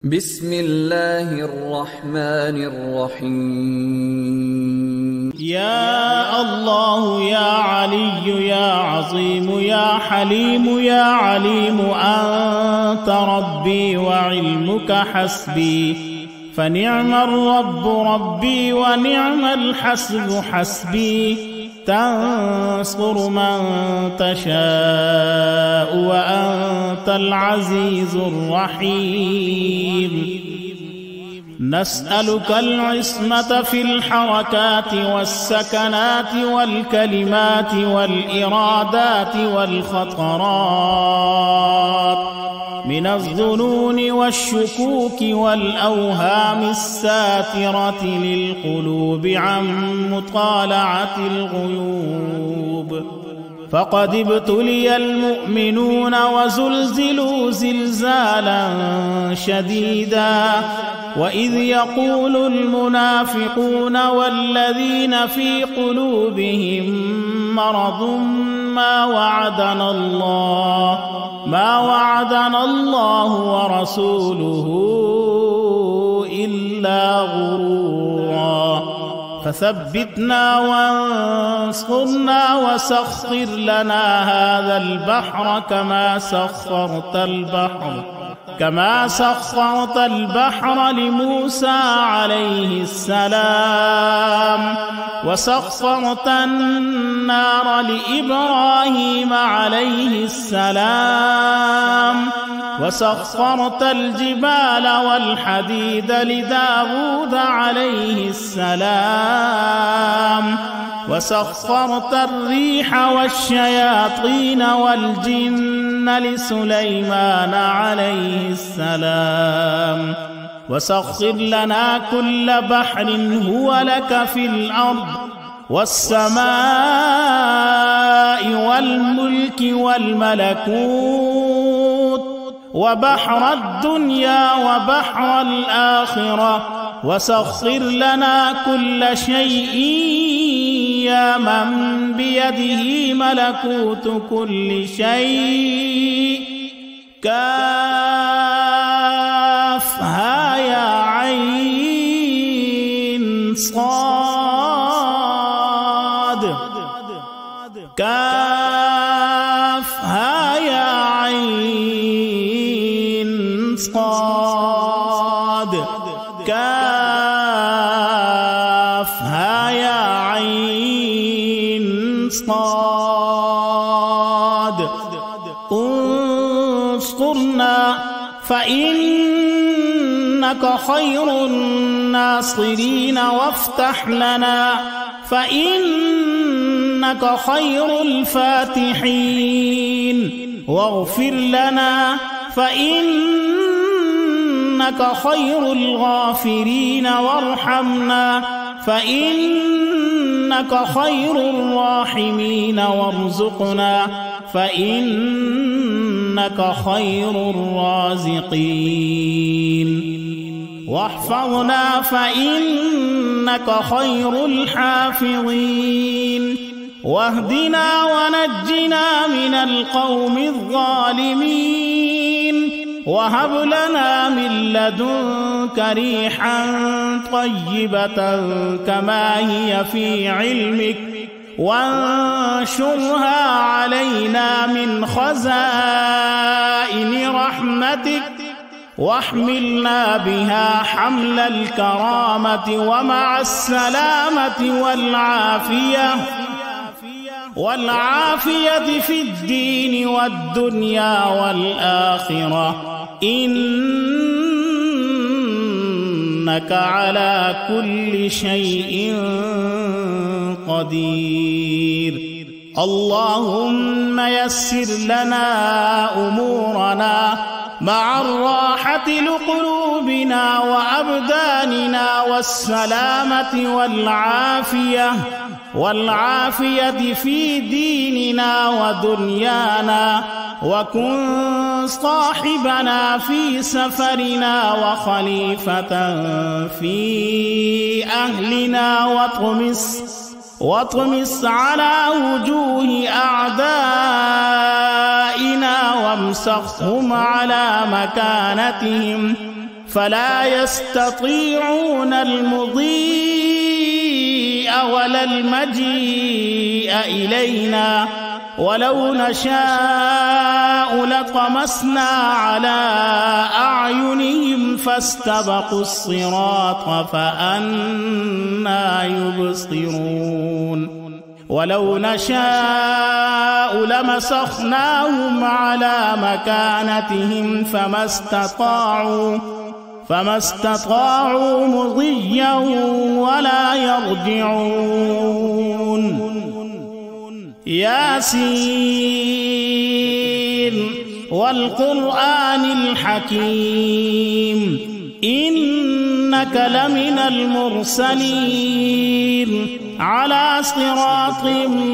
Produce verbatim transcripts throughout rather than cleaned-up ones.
بسم الله الرحمن الرحيم. يا الله يا علي يا عظيم يا حليم يا عليم أنت ربي وعلمك حسبي، فنعم الرب ربي ونعم الحسب حسبي. تنصر من تشاء وأنت العزيز الرحيم. نسألك العصمة في الحركات والسكنات والكلمات والإرادات والخطرات، من الظنون والشكوك والأوهام الساترة للقلوب عن مطالعة الغيوب. فقد ابتلي المؤمنون وزلزلوا زلزالا شديدا، وإذ يقول المنافقون والذين في قلوبهم مرض ما وعدنا الله ما وعدنا الله ورسوله إلا غرورا. فثبتنا وانصرنا وسخر لنا هذا البحر كما سخرت البحر كما سخرت البحر لموسى عليه السلام، وسخرت النار لإبراهيم عليه السلام، وسخرت الجبال والحديد لداود عليه السلام، وسخرت الريح والشياطين والجن لسليمان عليه السلام. وسخر لنا كل بحر هو لك في الأرض والسماء والملك والملكوت، وبحر الدنيا وبحر الآخرة. وسخر لنا كل شيء يا من بيده ملكوت كل شيء. كافها يا عين صاد، كافها يا عين صاد، كافها يا عين صاد. انصرنا فإنك خير الناصرين، وافتح لنا فإنك خير الفاتحين، واغفر لنا فإنك خير الغافرين، وارحمنا فإنك خير الراحمين، وارزقنا فإنك خير الرازقين، واحفظنا فإنك خير الحافظين، واهدنا ونجنا من القوم الظالمين، وهب لنا من لدنك ريحا طيبة كما هي في علمك، وانشرها علينا من خزائن رحمتك، واحملنا بها حمل الكرامة ومع السلامة والعافية والعافية في الدين والدنيا والآخرة، إنك على كل شيء قدير. اللهم يسر لنا أمورنا مع الراحة لقلوبنا وأبداننا، والسلامة والعافية والعافية في ديننا ودنيانا، وكن صاحبنا في سفرنا وخليفة في أهلنا، واطمس واطمس على وجوه أعدائنا وامسخهم على مكانتهم فلا يستطيعون المضي ولا المجيء إلينا ولو نشاء لطمسنا على أعينهم فاستبقوا الصراط فأنى يبصرون ولو نشاء لمسخناهم على مكانتهم فما استطاعوا فما استطاعوا مضيا ولا يرجعون ياسين والقرآن الحكيم إنك لمن المرسلين على صراط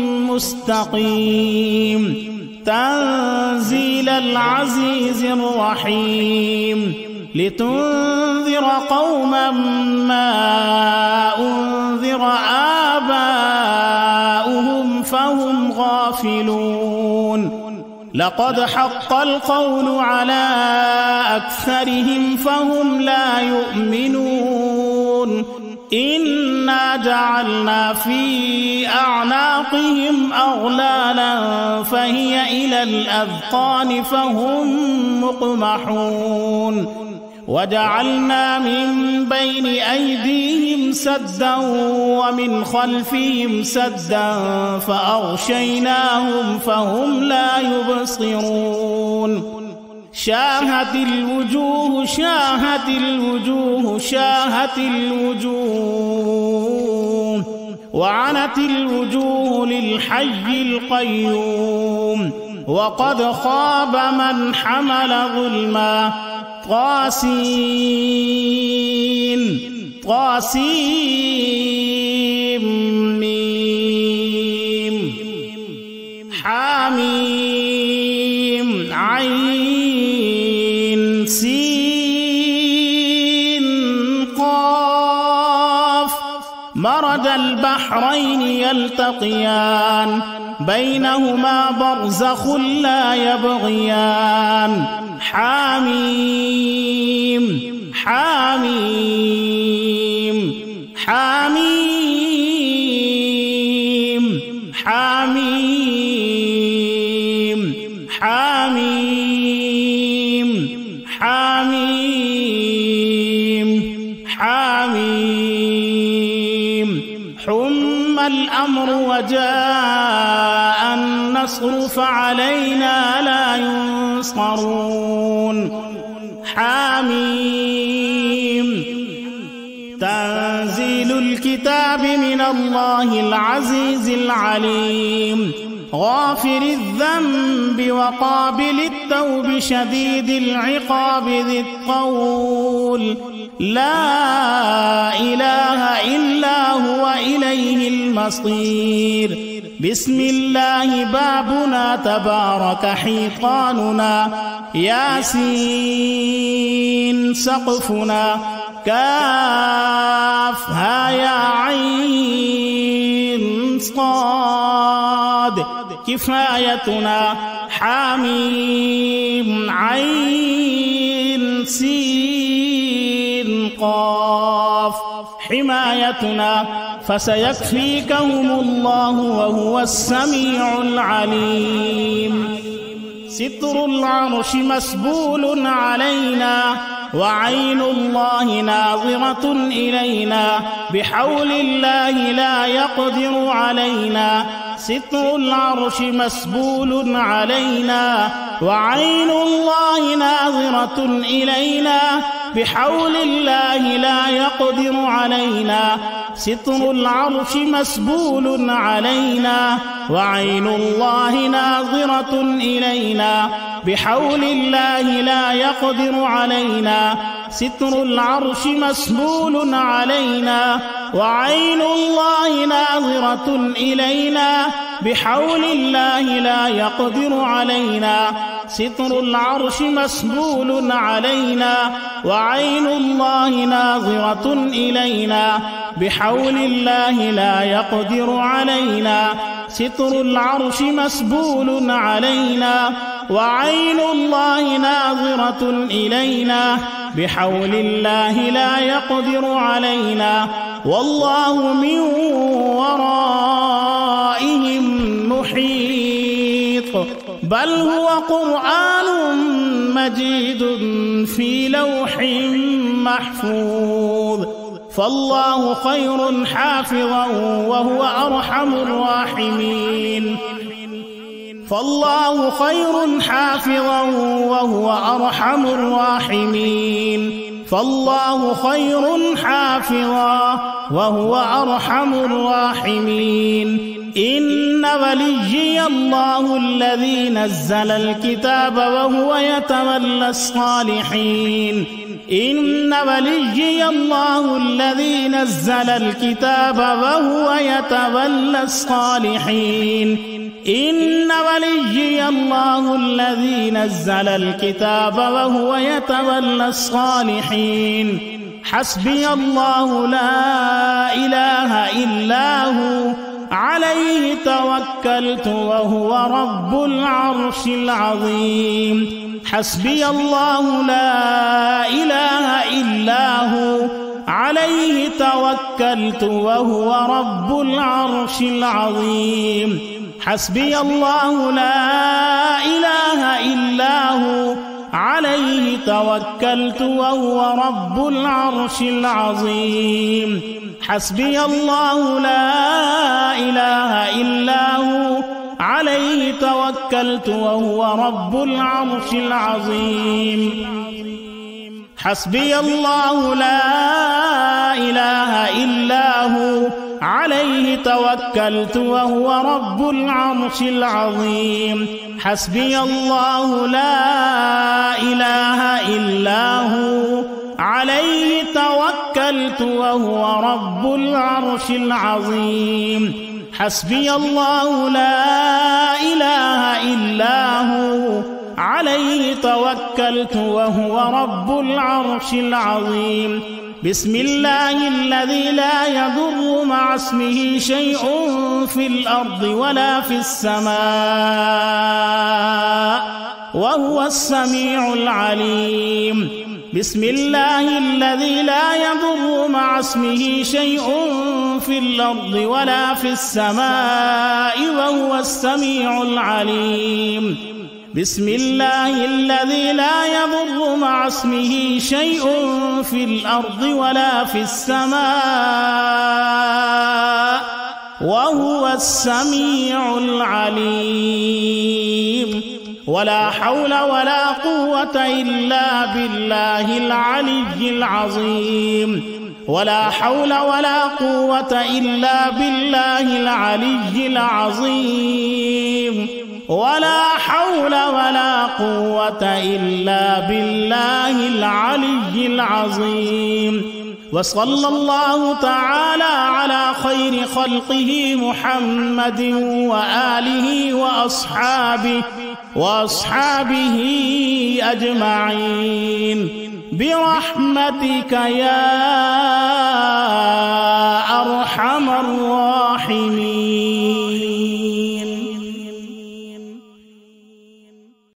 مستقيم تنزيل العزيز الرحيم لتنذر قوما ما أنذر آباؤهم فهم غافلون لقد حق القول على أكثرهم فهم لا يؤمنون إنا جعلنا في أعناقهم أغلالا فهي إلى الأذقان فهم مقمحون وجعلنا من بين أيديهم سدا ومن خلفهم سدا فأغشيناهم فهم لا يبصرون شاهت الوجوه شاهت الوجوه شاهت الوجوه وعنت الوجوه للحي القيوم وقد خاب من حمل ظلما طاسين طاسين ميم حاميم عين سين قاف مرج البحرين يلتقيان بينهما برزخ لا يبغيان حاميم حاميم حاميم حاميم حاميم حاميم حاميم حم الأمر وجاء النصر فعلينا لا ينصرون حاميم تنزيل الكتاب من الله العزيز العليم غافر الذنب وقابل التوب شديد العقاب ذي الطول لا إله إلا هو إليه المصير بسم الله بابنا تبارك حيطاننا ياسين سقفنا كافها يا عين صاد كفايتنا حاميم عين سين قاف حمايتنا فسيكفيكهم الله وهو السميع العليم ستر العرش مسبول علينا وعين الله ناظرة إلينا بحول الله لا يقدر علينا ستر العرش مسبول علينا وعين الله ناظرة إلينا بحول الله لا يقدر علينا ستر العرش مسبول علينا وعين الله ناظرة إلينا بحول الله لا يقدر علينا ستر العرش مسبول علينا وعين الله ناظرة إلينا بحول الله لا يقدر علينا ستر العرش مسبول علينا وعين الله ناظرة إلينا بحول الله لا يقدر علينا ستر العرش مسبول علينا وعين الله ناظرة إلينا بحول الله لا يقدر علينا والله من ورائهم محيط بل هو قرآن مجيد في لوح محفوظ فالله خير حافظا وهو أرحم الراحمين فالله خير حافظا وهو أرحم الراحمين فالله خير حافظا وهو أرحم الراحمين إن وليي الله الذي نزل الكتاب وهو يتولى الصالحين إن وليي الله الذي نزل الكتاب وهو يتولى الصالحين إن وليي الله الذي نزل الكتاب وهو يتولى الصالحين حسبي الله لا إله إلا هو عليه توكلت وهو رب العرش العظيم حسبي الله لا إله إلا هو عليه توكلت وهو رب العرش العظيم حسبي الله لا إله إلا هو عليه توكلت وهو رب العرش العظيم حسبي الله لا إله إلا هو عليه توكلت وهو رب العرش العظيم حسبي الله لا إله إلا هو عليه توكلت وهو رب العرش العظيم حسبي الله لا إله إلا هو عليه توكلت وهو رب العرش العظيم حسبي الله لا إله إلا هو عليه توكلت وهو رب العرش العظيم بسم الله الذي لا يضر مع اسمه شيء في الأرض ولا في السماء وهو السميع العليم بسم الله الذي لا يضر مع اسمه شيء في الأرض ولا في السماء وهو السميع العليم بسم الله الذي لا يضر مع اسمه شيء في الأرض ولا في السماء وهو السميع العليم ولا حول ولا قوة إلا بالله العلي العظيم ولا حول ولا قوة إلا بالله العلي العظيم ولا حول ولا قوة إلا بالله العلي العظيم وصلى الله تعالى على خير خلقه محمد وآله وأصحابه وأصحابه أجمعين برحمتك يا